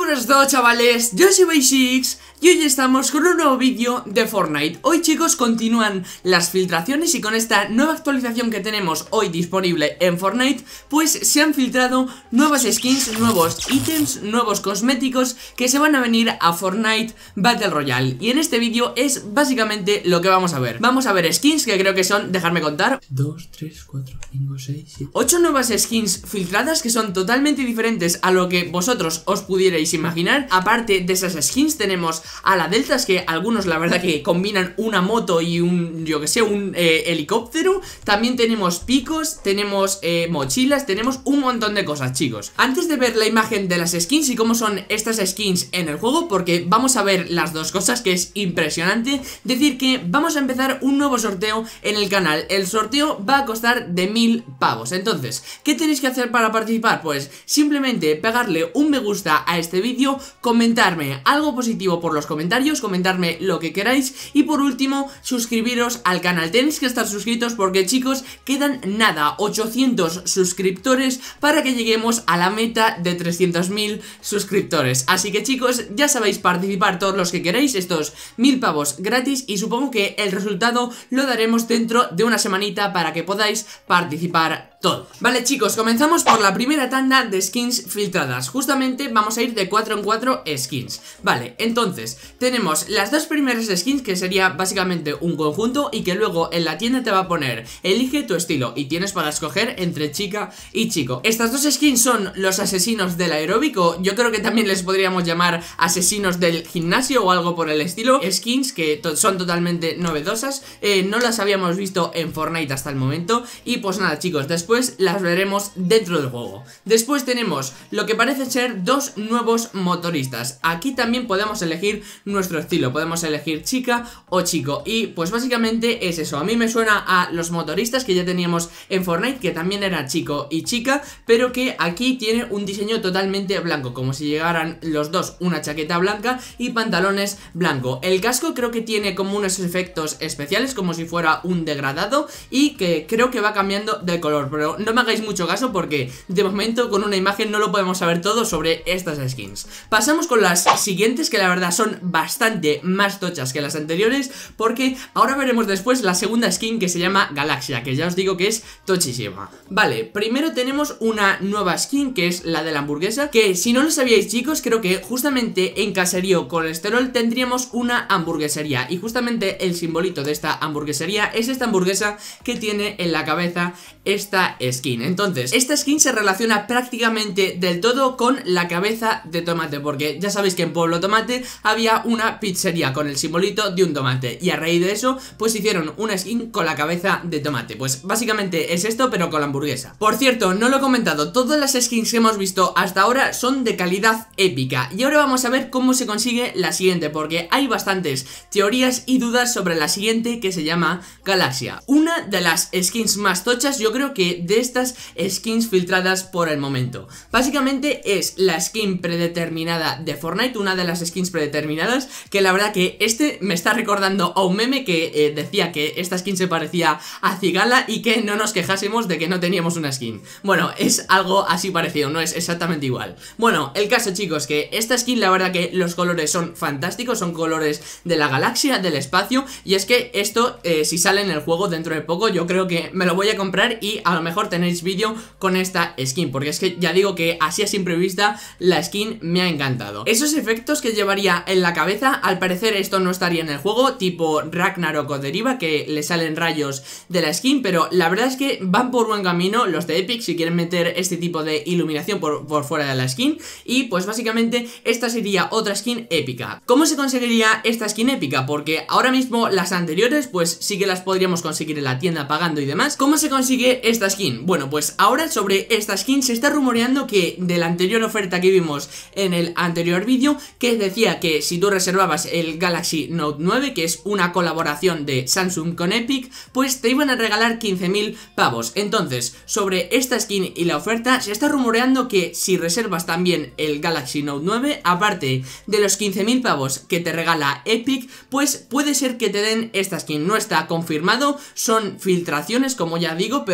Buenas tardes, chavales, yo soy Basics y hoy estamos con un nuevo vídeo de Fortnite. Hoy, chicos, continúan las filtraciones y con esta nueva actualización que tenemos hoy disponible en Fortnite, pues se han filtrado nuevas skins, nuevos ítems, nuevos cosméticos que se van a venir a Fortnite Battle Royale. Y en este vídeo es básicamente lo que vamos a ver. Vamos a ver skins que creo que son, dejadme contar, 2, 3, 4, 5, 6, 7, 8 nuevas skins filtradas que son totalmente diferentes a lo que vosotros os pudierais imaginar. Aparte de esas skins tenemos a la Deltas, que algunos la verdad que combinan una moto y un, yo que sé, un helicóptero. También tenemos picos, tenemos mochilas, tenemos un montón de cosas, chicos. Antes de ver la imagen de las skins y cómo son estas skins en el juego, porque vamos a ver las dos cosas, que es impresionante, decir que vamos a empezar un nuevo sorteo en el canal. El sorteo va a costar de 1000 pavos. Entonces, ¿qué tenéis que hacer para participar? Pues simplemente pegarle un me gusta a este vídeo, comentarme algo positivo por los comentarios, comentarme lo que queráis y por último suscribiros al canal. Tenéis que estar suscritos porque, chicos, quedan nada, 800 suscriptores para que lleguemos a la meta de 300.000 suscriptores. Así que, chicos, ya sabéis, participar todos los que queráis, estos 1000 pavos gratis, y supongo que el resultado lo daremos dentro de una semanita para que podáis participar todos. Vale, chicos, comenzamos por la primera tanda de skins filtradas. Justamente vamos a ir de 4 en 4 skins. Vale, entonces tenemos las dos primeras skins, que sería básicamente un conjunto y que luego en la tienda te va a poner elige tu estilo y tienes para escoger entre chica y chico. Estas dos skins son los asesinos del aeróbico, yo creo que también les podríamos llamar asesinos del gimnasio o algo por el estilo. Skins que son totalmente novedosas, no las habíamos visto en Fortnite hasta el momento. Y pues nada, chicos, después las veremos dentro del juego. Después tenemos lo que parece ser dos nuevos motoristas. Aquí también podemos elegir nuestro estilo, podemos elegir chica o chico. Y pues básicamente es eso. A mí me suena a los motoristas que ya teníamos en Fortnite, que también era chico y chica, pero que aquí tiene un diseño totalmente blanco, como si llegaran los dos una chaqueta blanca y pantalones blanco. El casco creo que tiene como unos efectos especiales, como si fuera un degradado, y que creo que va cambiando de color, pero no me hagáis mucho caso porque de momento con una imagen no lo podemos saber todo sobre estas skins. Pasamos con las siguientes, que la verdad son bastante más tochas que las anteriores, porque ahora veremos después la segunda skin, que se llama Galaxia, que ya os digo que es tochísima. Vale, primero tenemos una nueva skin, que es la de la hamburguesa, que si no lo sabíais, chicos, creo que justamente en Caserío Colesterol tendríamos una hamburguesería, y justamente el simbolito de esta hamburguesería es esta hamburguesa que tiene en la cabeza esta skin. Entonces, esta skin se relaciona prácticamente del todo con la cabeza de tomate, porque ya sabéis que en Pueblo Tomate había una pizzería con el simbolito de un tomate, y a raíz de eso pues hicieron una skin con la cabeza de tomate. Pues básicamente es esto, pero con la hamburguesa. Por cierto, no lo he comentado, todas las skins que hemos visto hasta ahora son de calidad épica, y ahora vamos a ver cómo se consigue la siguiente, porque hay bastantes teorías y dudas sobre la siguiente, que se llama Galaxia. Una de las skins más tochas, yo creo que de estas skins filtradas por el momento. Básicamente es la skin predeterminada de Fortnite, una de las skins predeterminadas, que la verdad que me está recordando a un meme que decía que esta skin se parecía a Cigala y que no nos quejásemos de que no teníamos una skin. Bueno, es algo así parecido, no es exactamente igual. Bueno, el caso, chicos, que esta skin la verdad que los colores son fantásticos, son colores de la galaxia, del espacio, y es que esto si sale en el juego dentro de poco, yo creo que me lo voy a comprar y a lo mejor tenéis vídeo con esta skin, porque es que ya digo que así a simple vista la skin me ha encantado. Esos efectos que llevaría en la cabeza, al parecer esto no estaría en el juego, tipo Ragnarok o Deriva, que le salen rayos de la skin, pero la verdad es que van por buen camino los de Epic si quieren meter este tipo de iluminación por fuera de la skin. Y pues básicamente esta sería otra skin épica. ¿Cómo se conseguiría esta skin épica? Porque ahora mismo las anteriores pues sí que las podríamos conseguir en la tienda pagando y demás. ¿Cómo se consigue esta skin? Bueno, pues ahora sobre esta skin se está rumoreando que de la anterior oferta que vimos en el anterior vídeo, que decía que si tú reservabas el Galaxy Note 9, que es una colaboración de Samsung con Epic, pues te iban a regalar 15.000 pavos. Entonces, sobre esta skin y la oferta se está rumoreando que si reservas también el Galaxy Note 9, aparte de los 15.000 pavos que te regala Epic, pues puede ser que te den esta skin. No está confirmado, son filtraciones, como ya digo, pero bueno,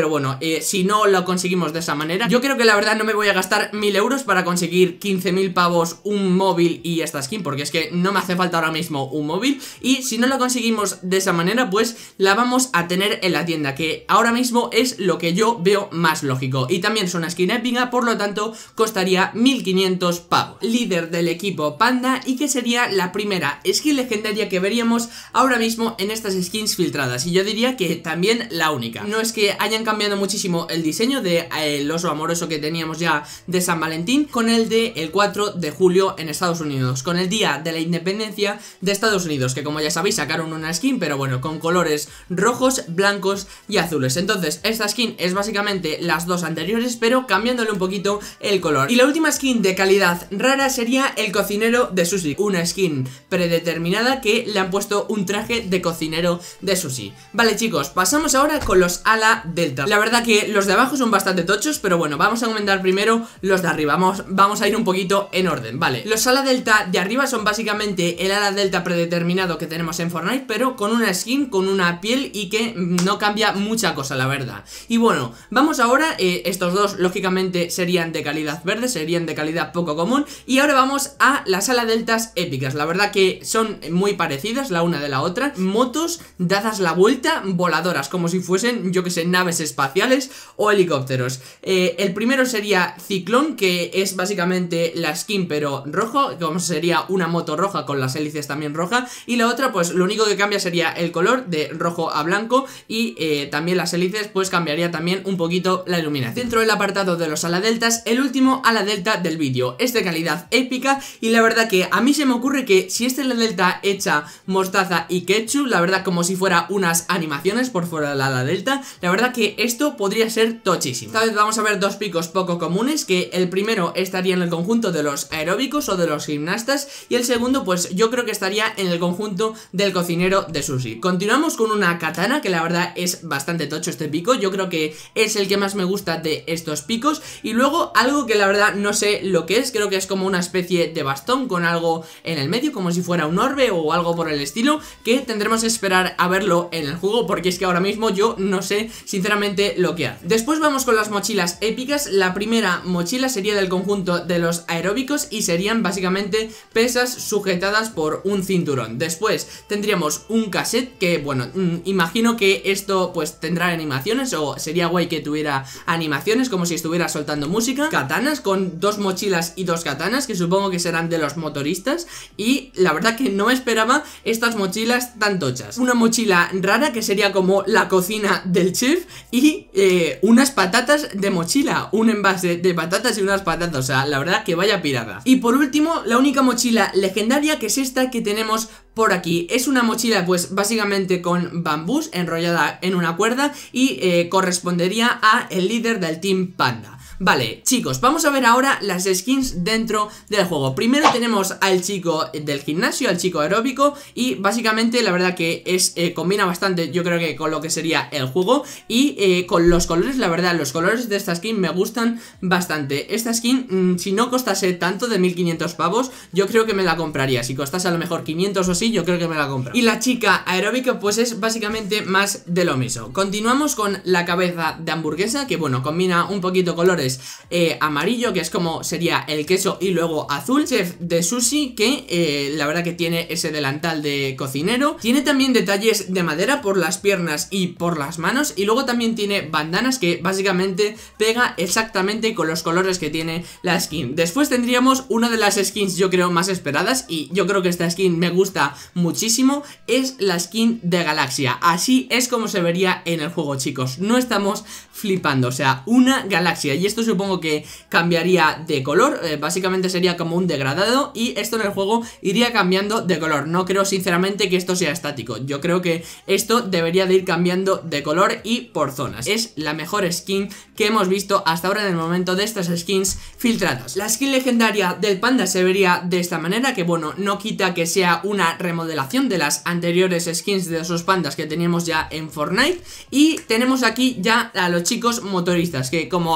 si no lo conseguimos de esa manera. Yo creo que la verdad no me voy a gastar 1000 euros para conseguir 15.000 pavos un móvil y esta skin, porque es que no me hace falta ahora mismo un móvil. Y si no lo conseguimos de esa manera, pues la vamos a tener en la tienda, que ahora mismo es lo que yo veo más lógico. Y también es una skin épica, por lo tanto costaría 1500 pavos. Líder del equipo Panda, y que sería la primera skin legendaria que veríamos ahora mismo en estas skins filtradas, y yo diría que también la única. No es que hayan cambiado muchísimo el diseño de el oso amoroso que teníamos ya de San Valentín con el de el 4 de julio en Estados Unidos, con el día de la independencia de Estados Unidos, que como ya sabéis sacaron una skin, pero bueno, con colores rojos, blancos y azules. Entonces esta skin es básicamente las dos anteriores, pero cambiándole un poquito el color. Y la última skin de calidad rara sería el cocinero de sushi, una skin predeterminada que le han puesto un traje de cocinero de sushi. Vale chicos, pasamos ahora con los ala delta. La verdad que los de abajo son bastante tochos, pero bueno, vamos a comentar primero los de arriba. Vamos a ir un poquito en orden, vale. Los ala delta de arriba son básicamente el ala delta predeterminado que tenemos en Fortnite, pero con una skin, con una piel y que no cambia mucha cosa, la verdad. Y bueno, vamos ahora, estos dos lógicamente serían de calidad verde, serían de calidad poco común. Y ahora vamos a las ala deltas épicas. La verdad que son muy parecidas la una de la otra. Motos dadas la vuelta, voladoras, como si fuesen, yo que sé, naves espaciales o helicópteros. El primero sería Ciclón, que es básicamente la skin pero rojo, como sería una moto roja con las hélices también roja. Y la otra pues lo único que cambia sería el color de rojo a blanco, y también las hélices pues cambiaría también un poquito la iluminación. Dentro del apartado de los ala deltas, el último ala delta del vídeo es de calidad épica, y la verdad que a mí se me ocurre que si este ala delta echa mostaza y ketchup, la verdad como si fuera unas animaciones por fuera del ala delta, la verdad que esto podría ser tochísimo. Esta vez vamos a ver dos picos poco comunes, que el primero estaría en el conjunto de los aeróbicos o de los gimnastas, y el segundo pues yo creo que estaría en el conjunto del cocinero de sushi. Continuamos con una katana, que la verdad es bastante tocho este pico, yo creo que es el que más me gusta de estos picos. Y luego algo que la verdad no sé lo que es, creo que es como una especie de bastón con algo en el medio, como si fuera un orbe o algo por el estilo, que tendremos que esperar a verlo en el juego, porque es que ahora mismo yo no sé sinceramente lo que hace. Después vamos con las mochilas épicas. La primera mochila sería del conjunto de los aeróbicos y serían básicamente pesas sujetadas por un cinturón. Después tendríamos un cassette, que bueno, imagino que esto pues tendrá animaciones, o sería guay que tuviera animaciones como si estuviera soltando música. Katanas, con dos mochilas y dos katanas, que supongo que serán de los motoristas, y la verdad que no me esperaba estas mochilas tan tochas. Una mochila rara que sería como la cocina del chef, y unas patatas de mochila, un envase de patatas y unas patatas, o sea, la verdad que vaya pirada. Y por último, la única mochila legendaria, que es esta que tenemos por aquí. Es una mochila pues básicamente con bambús enrollada en una cuerda, y correspondería a el líder del Team Panda. Vale, chicos, vamos a ver ahora las skins dentro del juego. Primero tenemos al chico del gimnasio, al chico aeróbico, y básicamente la verdad que es combina bastante, yo creo que con lo que sería el juego, y con los colores, la verdad, los colores de esta skin me gustan bastante. Esta skin, si no costase tanto, de 1500 pavos, yo creo que me la compraría. Si costase a lo mejor 500 o sí, yo creo que me la compro. Y la chica aeróbica pues es básicamente más de lo mismo. Continuamos con la cabeza de hamburguesa, que bueno, combina un poquito colores amarillo, que es como sería el queso, y luego azul. Chef de sushi, que la verdad que tiene ese delantal de cocinero. Tiene también detalles de madera por las piernas y por las manos, y luego también tiene bandanas que básicamente pega exactamente con los colores que tiene la skin. Después tendríamos una de las skins yo creo más esperadas, y yo creo que esta skin me gusta muchísimo, es la skin de Galaxia. Así es como se vería en el juego, chicos, no estamos flipando, o sea, una galaxia. Y esto supongo que cambiaría de color, básicamente sería como un degradado, y esto en el juego iría cambiando de color. No creo sinceramente que esto sea estático, yo creo que esto debería de ir cambiando de color y por zonas. Es la mejor skin que hemos visto hasta ahora en el momento de estas skins filtradas. La skin legendaria del panda se vería de esta manera, que bueno, no quita que sea una remodelación de las anteriores skins de esos pandas que teníamos ya en Fortnite. Y tenemos aquí ya a los chicos motoristas, que como habíamos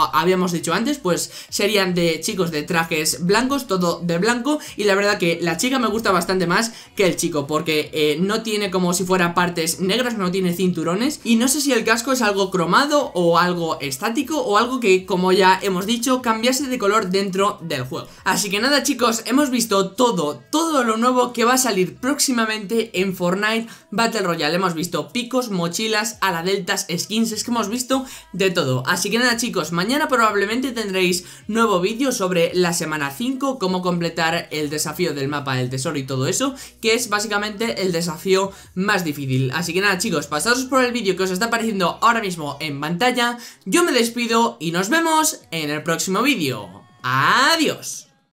hemos dicho antes, pues serían de chicos de trajes blancos, todo de blanco. Y la verdad que la chica me gusta bastante más que el chico, porque no tiene como si fuera partes negras, no tiene cinturones. Y no sé si el casco es algo cromado o algo estático o algo que, como ya hemos dicho, cambiase de color dentro del juego. Así que nada, chicos, hemos visto todo lo nuevo que va a salir próximamente en Fortnite Battle Royale. Hemos visto picos, mochilas, ala deltas, skins, es que hemos visto de todo. Así que nada, chicos, mañana probablemente tendréis nuevo vídeo sobre la semana 5, cómo completar el desafío del mapa del tesoro y todo eso, que es básicamente el desafío más difícil. Así que nada, chicos, pasaros por el vídeo que os está apareciendo ahora mismo en pantalla. Yo me despido y nos vemos en el próximo vídeo. ¡Adiós!